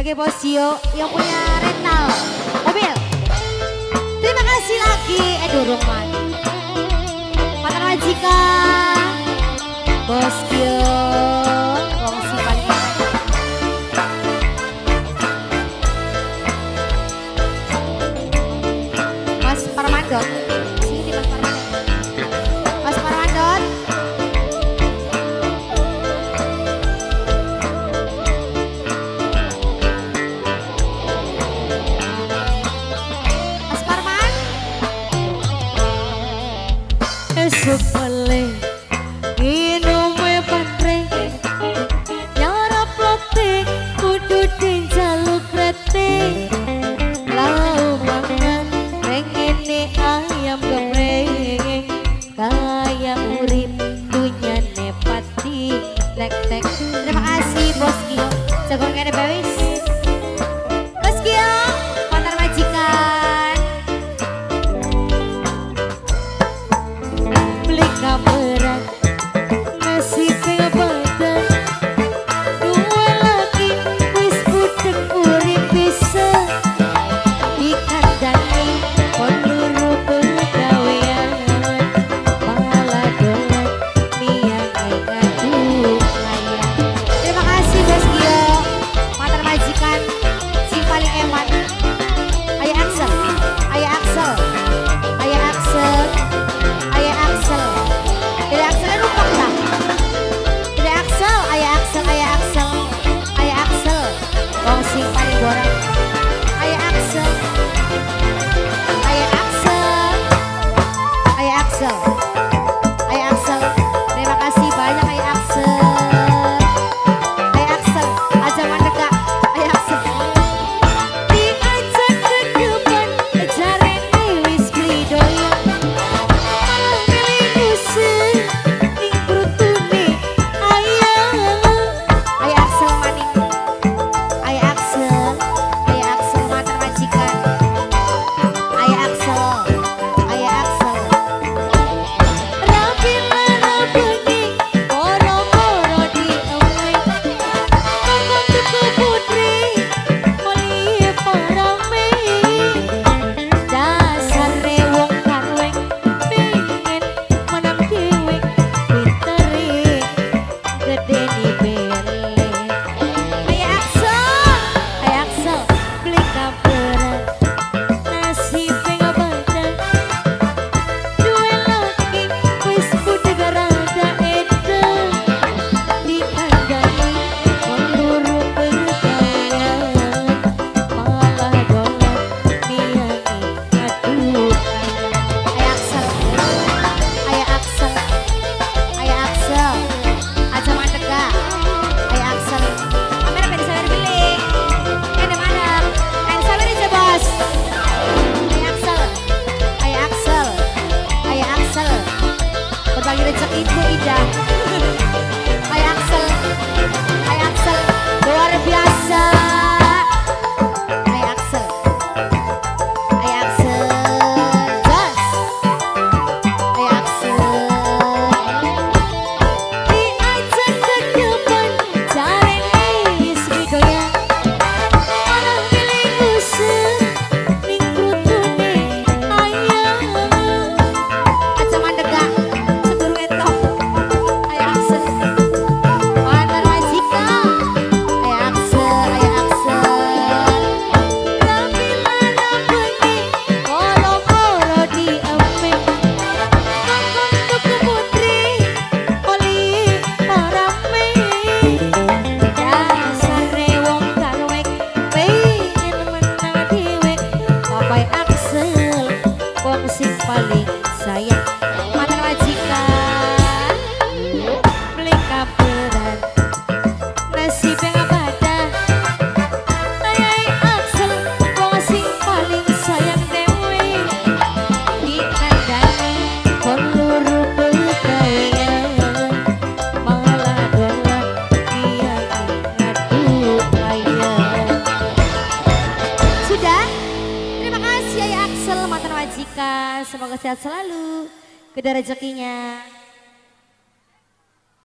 sebagai bos Gio yang punya rental mobil. Terima kasih lagi Durung man. Mantan majikan bos Gio wong si paling Mas Parmandot. Sini Mas Parmandot. Mas Parmandot. Esok boleh minume patre nyarap lote kudu jaluk krete lau mangan rengene ayam gepreng kaya urip dunya nepati tek-tek. Terima kasih bos Gio jago ngene bawis bos Gio mantan majikan kameran nasi badan dua lagi wis budek urip bisa dikandani peluru pegawean malah dolan niat ngadu layang. Terima kasih bos Gio mantan majikan si paling eman. Ayah Axel, Ayah Axel, Ayah Axel, Ayah Axel. Tidak Axel numpang tak? Tidak Axel, Ayah Axel, Ayah Axel, Ayah Axel. Wong sing paling borang. Ayah Axel, Ayah Axel, Ayah Axel, Ayah Axel. Terima kasih banyak Ayah Axel. Ayah Axel, aja mandega. Ayah Axel. Diajak ke depan, jarene wis beli doyan. Malah milih kusir. Berbagi rezeki itu indah. Ayah Axel, Ayah Axel luar biasa. Ayah Axel, Ayah Axel, jas. Ayah Axel. Diajak ke depan, jarene wis doyan. Malah milih kusir ning krutune ayam. Aja mandega. Paling sayang mantan majikan beli kaperan nasib yang abada. Ayah Axel wong sing paling sayang dewe dikandani peluru pegawean malah dolan dia ngadu layang. Sudah. Terima kasih Ayah Axel mantan majikan. Semoga sehat selalu, gede rezekinya.